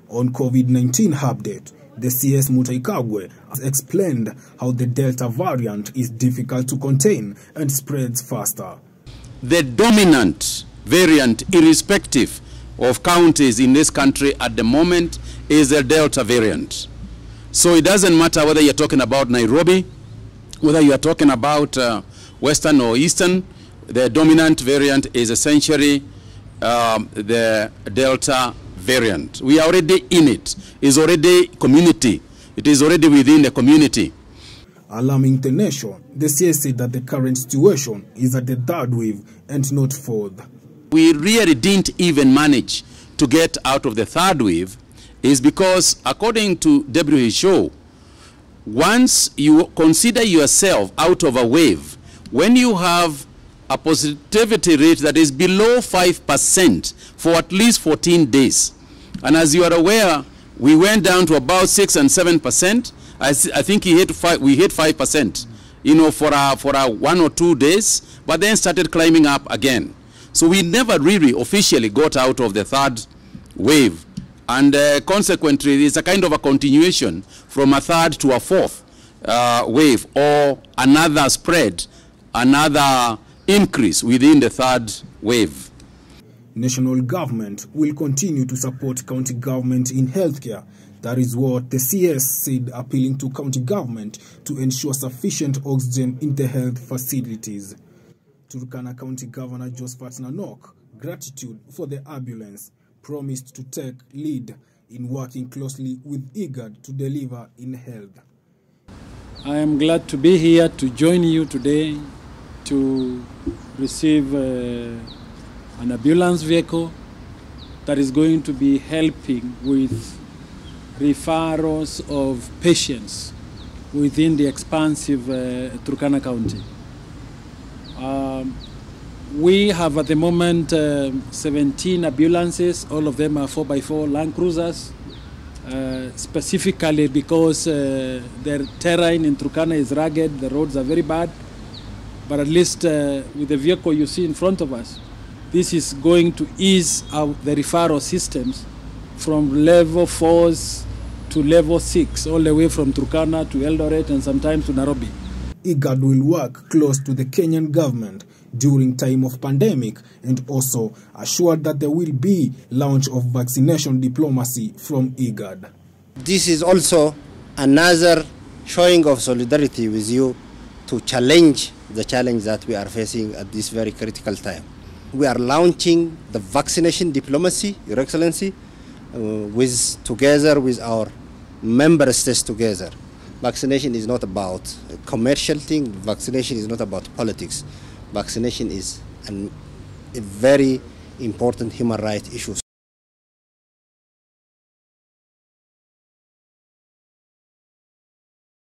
On COVID-19 update, the CS Mutahi Kagwe has explained how the Delta variant is difficult to contain and spreads faster. The dominant variant, irrespective of counties in this country at the moment, is the Delta variant. So it doesn't matter whether you're talking about Nairobi, whether you are talking about Western or Eastern, the dominant variant is essentially the Delta variant. We are already in it. It's already community. It is already within the community. Alarming the nation, the CS said that the current situation is at the third wave and not fourth. We really didn't even manage to get out of the third wave is because, according to WHO, once you consider yourself out of a wave, when you have a positivity rate that is below 5% for at least 14 days, and as you are aware, we went down to about 6 and 7%. I think we hit 5%, you know, for a 1 or 2 days, but then started climbing up again. So we never really officially got out of the third wave, and consequently, it's a kind of a continuation from a third to a fourth wave, or another spread, another increase within the third wave. National government will continue to support county government in healthcare. That is what the CS said, appealing to county government to ensure sufficient oxygen in the health facilities. Turkana County Governor Josephat Nanok, gratitude for the ambulance, promised to take lead in working closely with IGAD to deliver in health. I am glad to be here to join you today to receive an ambulance vehicle that is going to be helping with referrals of patients within the expansive Turkana County. We have at the moment 17 ambulances. All of them are 4x4 Land Cruisers, specifically because the terrain in Turkana is rugged, the roads are very bad. But at least with the vehicle you see in front of us, this is going to ease out the referral systems from level 4s to level 6, all the way from Turkana to Eldoret and sometimes to Nairobi. IGAD will work close to the Kenyan government during time of pandemic and also assured that there will be launch of vaccination diplomacy from IGAD. This is also another showing of solidarity with you to challenge the challenge that we are facing at this very critical time. We are launching the vaccination diplomacy, Your Excellency, together with our member states together. Vaccination is not about a commercial thing. Vaccination is not about politics. Vaccination is a very important human rights issue.